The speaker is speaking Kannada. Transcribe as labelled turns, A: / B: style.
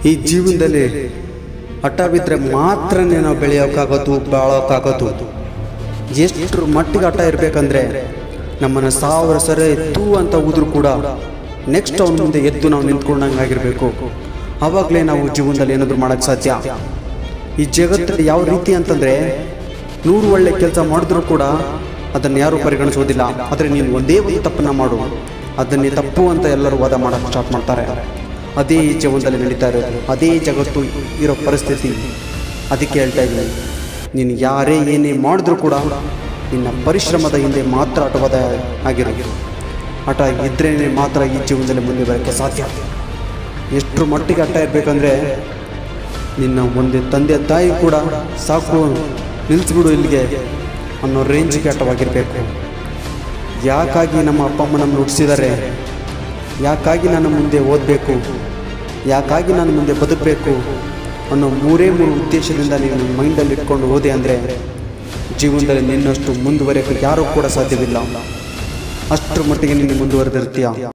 A: ಈ ಜೀವನದಲ್ಲಿ ಹಠ ಬಿದ್ದರೆ ಮಾತ್ರ ನಾವು ಬೆಳೆಯೋಕ್ಕಾಗೋದು, ಬಾಳೋಕ್ಕಾಗೋದು. ಎಷ್ಟರ ಮಟ್ಟಿಗೆ ಹಠ ಇರಬೇಕಂದ್ರೆ ನಮ್ಮನ್ನು 1000 ಸರಿ ಎತ್ತು ಅಂತ ಹೋದ್ರೂ ಕೂಡ ನೆಕ್ಸ್ಟ್ ಅವನ ಮುಂದೆ ಎದ್ದು ನಾವು ನಿಂತ್ಕೊಂಡಂಗೆ ಆಗಿರಬೇಕು. ಆವಾಗಲೇ ನಾವು ಜೀವನದಲ್ಲಿ ಏನಾದರೂ ಮಾಡೋಕ್ಕೆ ಸಾಧ್ಯ. ಈ ಜಗತ್ತಲ್ಲಿ ಯಾವ ರೀತಿ ಅಂತಂದರೆ 100 ಒಳ್ಳೆ ಕೆಲಸ ಮಾಡಿದ್ರೂ ಕೂಡ ಅದನ್ನು ಯಾರೂ ಪರಿಗಣಿಸೋದಿಲ್ಲ. ಆದರೆ ನೀನು ಒಂದೇ ಒಂದು ತಪ್ಪನ್ನು ಮಾಡು, ಅದನ್ನೇ ತಪ್ಪು ಅಂತ ಎಲ್ಲರೂ ವಾದ ಮಾಡೋಕ್ಕೆ ಸ್ಟಾರ್ಟ್ ಮಾಡ್ತಾರೆ. ಅದೇ ಜೀವನದಲ್ಲಿ ನಡೀತಾ ಇರೋದು, ಅದೇ ಜಗತ್ತು ಇರೋ ಪರಿಸ್ಥಿತಿ. ಅದಕ್ಕೆ ಹೇಳ್ತಾ ಇದ್ದೀನಿ, ನೀನು ಯಾರೇ ಏನೇ ಮಾಡಿದ್ರೂ ಕೂಡ ನಿನ್ನ ಪರಿಶ್ರಮದ ಹಿಂದೆ ಮಾತ್ರ ಹಠವಾದ ಆಗಿರೋದು. ಹಠ ಇದ್ರೇ ಮಾತ್ರ ಈ ಜೀವನದಲ್ಲಿ ಮುಂದೆ ಬರೋಕ್ಕೆ ಸಾಧ್ಯ. ಎಷ್ಟರ ಮಟ್ಟಿಗೆ ಹಠ ಇರಬೇಕಂದ್ರೆ ನಿನ್ನ ಒಂದೇ ತಂದೆ ತಾಯಿ ಕೂಡ ಸಾಕು ನಿಲ್ಲಿಸ್ಬಿಡು ಇಲ್ಲಿಗೆ ಅನ್ನೋ ರೇಂಜಿಗೆ ಹಠವಾಗಿರಬೇಕು. ಯಾಕಾಗಿ ನಮ್ಮ ಅಪ್ಪ ಅಮ್ಮ ನಮ್ಮನ್ನು ಹುಟ್ಟಿಸಿದ್ದಾರೆ, ಯಾಕಾಗಿ ನಾನು ಮುಂದೆ ಓದಬೇಕು, ಯಾಕಾಗಿ ನಾನು ಮುಂದೆ ಬದುಕಬೇಕು ಅನ್ನೋ 3 ಉದ್ದೇಶದಿಂದ ನೀನು ಮೈಂಡಲ್ಲಿ ಇಟ್ಕೊಂಡು ಹೋದೆ ಅಂದರೆ ಜೀವನದಲ್ಲಿ ನಿನ್ನಷ್ಟು ಮುಂದುವರೆಯೋಕ್ಕೆ ಯಾರೂ ಕೂಡ ಸಾಧ್ಯವಿಲ್ಲ. ಅಷ್ಟರ ಮಟ್ಟಿಗೆ ನೀನು ಮುಂದುವರೆದಿರ್ತೀಯ.